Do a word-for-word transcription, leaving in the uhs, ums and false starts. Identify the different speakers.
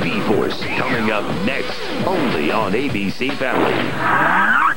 Speaker 1: Z-Force, coming up next, only on A B C Family.